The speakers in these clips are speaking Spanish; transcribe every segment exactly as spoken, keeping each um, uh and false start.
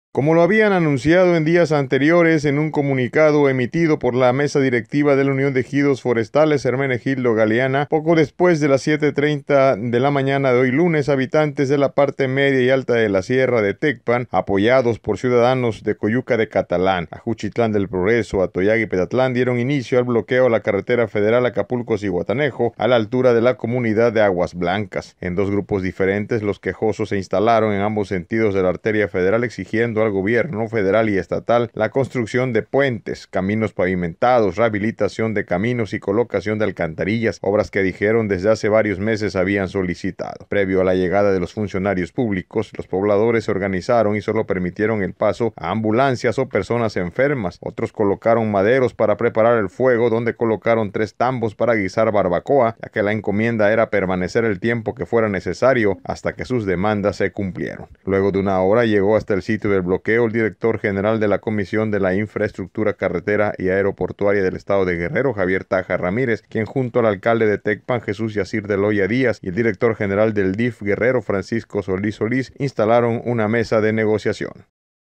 Como lo habían anunciado en días anteriores en un comunicado emitido por la mesa directiva de la Unión de Ejidos Forestales Hermenegildo Galeana, poco después de las siete treinta de la mañana de hoy lunes, habitantes de la parte media y alta de la sierra de Tecpan, apoyados por ciudadanos de Coyuca de Catalán, Ajuchitlán del Progreso, Atoyac y Petatlán, dieron inicio al bloqueo a la carretera federal Acapulco-Zihuatanejo a la altura de la comunidad de Aguas Blancas. En dos grupos diferentes, los quejosos se instalaron en ambos sentidos de la arteria federal exigiendo al gobierno federal y estatal la construcción de puentes, caminos pavimentados, rehabilitación de caminos y colocación de alcantarillas, obras que dijeron desde hace varios meses habían solicitado. Previo a la llegada de los funcionarios públicos, los pobladores se organizaron y solo permitieron el paso a ambulancias o personas enfermas. Otros colocaron maderos para preparar el fuego, donde colocaron tres tambos para guisar barbacoa, ya que la encomienda era permanecer el tiempo que fuera necesario hasta que sus demandas se cumplieron. Luego de una hora llegó hasta el sitio del bloqueo el director general de la Comisión de la Infraestructura Carretera y Aeroportuaria del Estado de Guerrero, Javier Taja Ramírez, quien junto al alcalde de Tecpan, Jesús Yacir de Loya Díaz, y el director general del D I F Guerrero, Francisco Solís Solís, instalaron una mesa de negociación.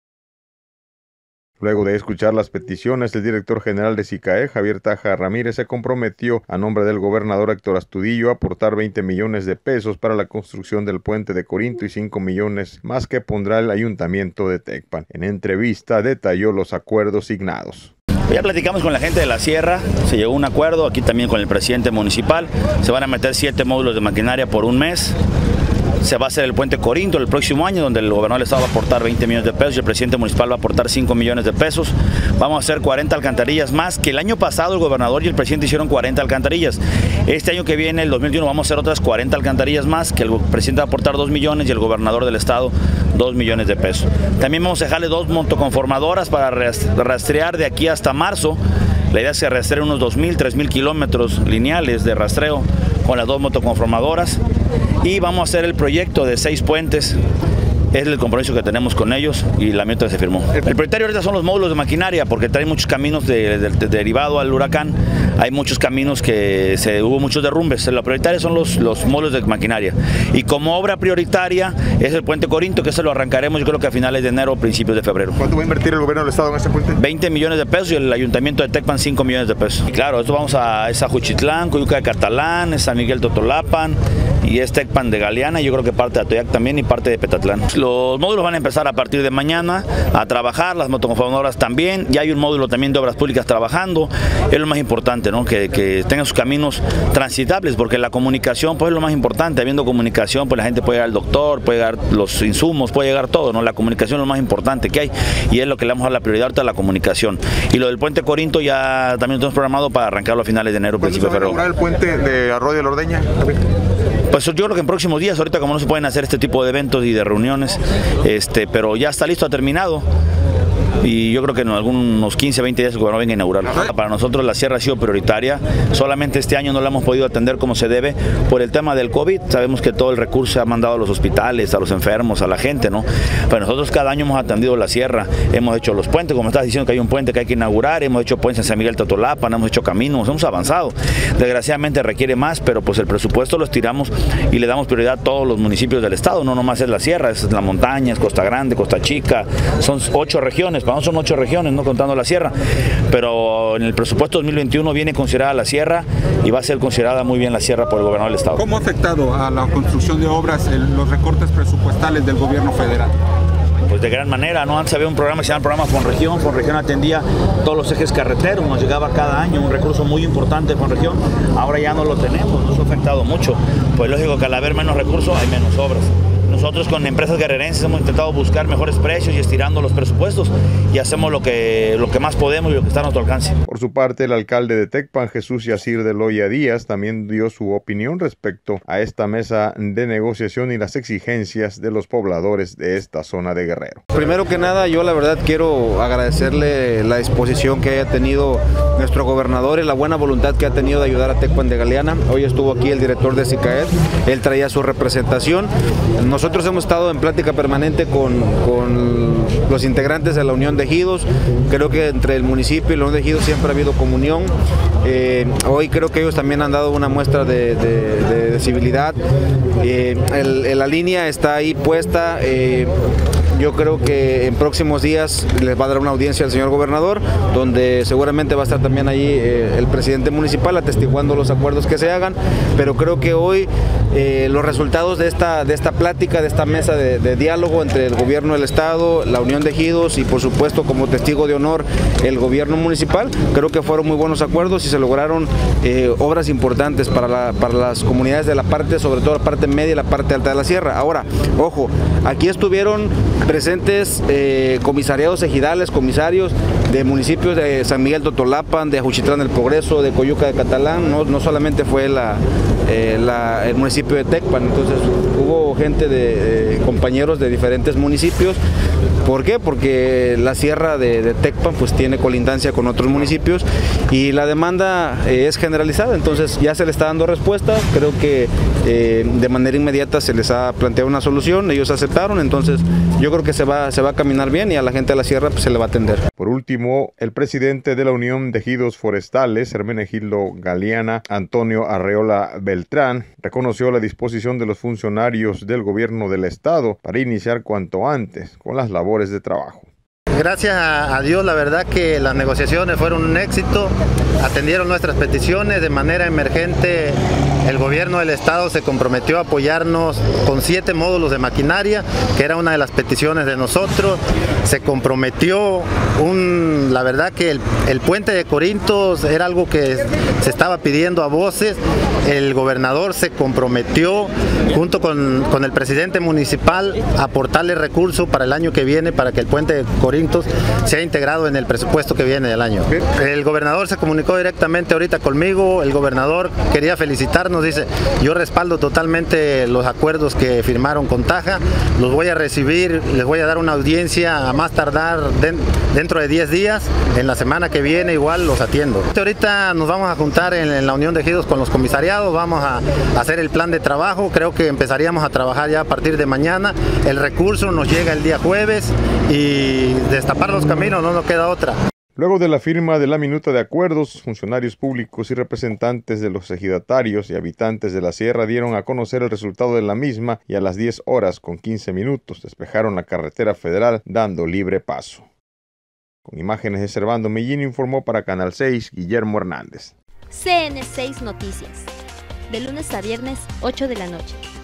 Luego de escuchar las peticiones, el director general de SICAE, Javier Taja Ramírez, se comprometió a nombre del gobernador Héctor Astudillo a aportar veinte millones de pesos para la construcción del puente de Corinto y cinco millones más que pondrá el ayuntamiento de Tecpan. En entrevista detalló los acuerdos signados. Ya platicamos con la gente de la sierra, se llegó a un acuerdo, aquí también con el presidente municipal, se van a meter siete módulos de maquinaria por un mes. Se va a hacer el puente Corinto el próximo año, donde el gobernador del estado va a aportar veinte millones de pesos y el presidente municipal va a aportar cinco millones de pesos. Vamos a hacer cuarenta alcantarillas más, que el año pasado el gobernador y el presidente hicieron cuarenta alcantarillas. Este año que viene, el dos mil veintiuno, vamos a hacer otras cuarenta alcantarillas más, que el presidente va a aportar dos millones y el gobernador del estado dos millones de pesos. También vamos a dejarle dos motoconformadoras para rastrear de aquí hasta marzo. La idea es que rastreen unos dos mil, tres mil kilómetros lineales de rastreo con las dos motoconformadoras. Y vamos a hacer el proyecto de seis puentes. Es el compromiso que tenemos con ellos y la meta se firmó. El prioritario ahorita son los módulos de maquinaria, porque traen muchos caminos de, de, de, derivado al huracán. Hay muchos caminos que se, hubo muchos derrumbes. Lo prioritario son los, los módulos de maquinaria. Y como obra prioritaria es el puente Corinto, que se lo arrancaremos yo creo que a finales de enero o principios de febrero. ¿Cuánto va a invertir el gobierno del estado en este puente? veinte millones de pesos y el ayuntamiento de Tecpan cinco millones de pesos. Y claro, esto vamos a esa Ajuchitlán, Coyuca de Catalán, San Miguel Totolapan y es Tecpan de Galeana, y yo creo que parte de Atoyac también y parte de Petatlán. Los módulos van a empezar a partir de mañana a trabajar, las motoconformadoras también, ya hay un módulo también de obras públicas trabajando, es lo más importante, ¿no? que, que tengan sus caminos transitables, porque la comunicación pues es lo más importante, habiendo comunicación pues la gente puede llegar al doctor, puede llegar los insumos, puede llegar todo, ¿no? La comunicación es lo más importante que hay y es lo que le vamos a dar la prioridad ahorita a la comunicación. Y lo del puente Corinto ya también lo tenemos programado para arrancarlo a finales de enero, principio de febrero. ¿Cuándo se va a inaugurar el puente de Arroyo de la Ordeña? Pues yo creo que en próximos días, ahorita como no se pueden hacer este tipo de eventos y de reuniones, este, pero ya está listo, ha terminado. Y yo creo que en algunos quince, veinte días el gobernador venga a inaugurarlo. Para nosotros la sierra ha sido prioritaria, solamente este año no la hemos podido atender como se debe por el tema del COVID. Sabemos que todo el recurso se ha mandado a los hospitales, a los enfermos, a la gente, ¿no? Pero nosotros cada año hemos atendido la sierra, hemos hecho los puentes, como estás diciendo que hay un puente que hay que inaugurar, hemos hecho puentes en San Miguel Totolapan, hemos hecho caminos, hemos avanzado. Desgraciadamente requiere más, pero pues el presupuesto lo estiramos y le damos prioridad a todos los municipios del estado, no nomás es la sierra, es la montaña, es Costa Grande, Costa Chica, son ocho regiones. Para nosotros son ocho regiones, no contando la sierra, pero en el presupuesto dos mil veintiuno viene considerada la sierra y va a ser considerada muy bien la sierra por el gobernador del estado. ¿Cómo ha afectado a la construcción de obras el, los recortes presupuestales del gobierno federal? Pues de gran manera, ¿no? Antes había un programa que se llama Programa Fonregión, Fonregión atendía todos los ejes carreteros, nos llegaba cada año un recurso muy importante de Fonregión, ahora ya no lo tenemos, nos ha afectado mucho, pues lógico que al haber menos recursos hay menos obras. Nosotros con empresas guerrerenses hemos intentado buscar mejores precios y estirando los presupuestos y hacemos lo que, lo que más podemos y lo que está a nuestro alcance. Por su parte, el alcalde de Tecpan, Jesús Yacir de Loya Díaz, también dio su opinión respecto a esta mesa de negociación y las exigencias de los pobladores de esta zona de Guerrero. Primero que nada, yo la verdad quiero agradecerle la disposición que haya tenido nuestro gobernador y la buena voluntad que ha tenido de ayudar a Tecpan de Galeana. Hoy estuvo aquí el director de SICAE, él traía su representación. Nosotros hemos estado en plática permanente con, con los integrantes de la Unión de Ejidos. Creo que entre el municipio y la Unión de Ejidos siempre ha habido comunión. Eh, hoy creo que ellos también han dado una muestra de, de, de, de civilidad. Eh, el, el, la línea está ahí puesta. Eh, Yo creo que en próximos días les va a dar una audiencia al señor gobernador, donde seguramente va a estar también ahí eh, el presidente municipal atestiguando los acuerdos que se hagan, pero creo que hoy eh, los resultados de esta, de esta plática, de esta mesa de, de diálogo entre el gobierno del estado, la Unión de Ejidos y por supuesto como testigo de honor el gobierno municipal, creo que fueron muy buenos acuerdos y se lograron eh, obras importantes para, la, para las comunidades de la parte, sobre todo la parte media y la parte alta de la sierra. Ahora, ojo, aquí estuvieron presentes eh, comisariados ejidales, comisarios de municipios de San Miguel Totolapan, de Juchitlán del Progreso, de Coyuca de Catalán, no, no solamente fue la, eh, la, el municipio de Tecpan, entonces hubo gente de eh, compañeros de diferentes municipios. ¿Por qué? Porque la sierra de, de Tecpan pues tiene colindancia con otros municipios y la demanda eh, es generalizada, entonces ya se le está dando respuesta, creo que eh, de manera inmediata se les ha planteado una solución, ellos aceptaron, entonces yo creo que se va, se va a caminar bien y a la gente de la sierra pues, se le va a atender. Por último, el presidente de la Unión de Ejidos Forestales, Hermenegildo Galeana, Antonio Arreola Beltrán, reconoció la disposición de los funcionarios del gobierno del estado para iniciar cuanto antes con las labores de trabajo. Gracias a Dios, la verdad que las negociaciones fueron un éxito, atendieron nuestras peticiones de manera emergente. El gobierno del estado se comprometió a apoyarnos con siete módulos de maquinaria, que era una de las peticiones de nosotros. Se comprometió, un, la verdad que el, el puente de Corintos era algo que se estaba pidiendo a voces. El gobernador se comprometió junto con, con el presidente municipal a aportarle recursos para el año que viene para que el puente de Corintos sea integrado en el presupuesto que viene del año. El gobernador se comunicó directamente ahorita conmigo, el gobernador quería felicitarnos, dice, yo respaldo totalmente los acuerdos que firmaron con Taja, los voy a recibir, les voy a dar una audiencia a más tardar de, dentro de diez días, en la semana que viene igual los atiendo. Ahorita nos vamos a juntar en, en la Unión de Ejidos con los comisariados, vamos a, a hacer el plan de trabajo, creo que empezaríamos a trabajar ya a partir de mañana, el recurso nos llega el día jueves y destapar los caminos no nos queda otra. Luego de la firma de la minuta de acuerdos, funcionarios públicos y representantes de los ejidatarios y habitantes de la sierra dieron a conocer el resultado de la misma y a las diez horas con quince minutos despejaron la carretera federal dando libre paso. Con imágenes de Servando Mellín informó para Canal seis Guillermo Hernández. C N seis Noticias, de lunes a viernes, ocho de la noche.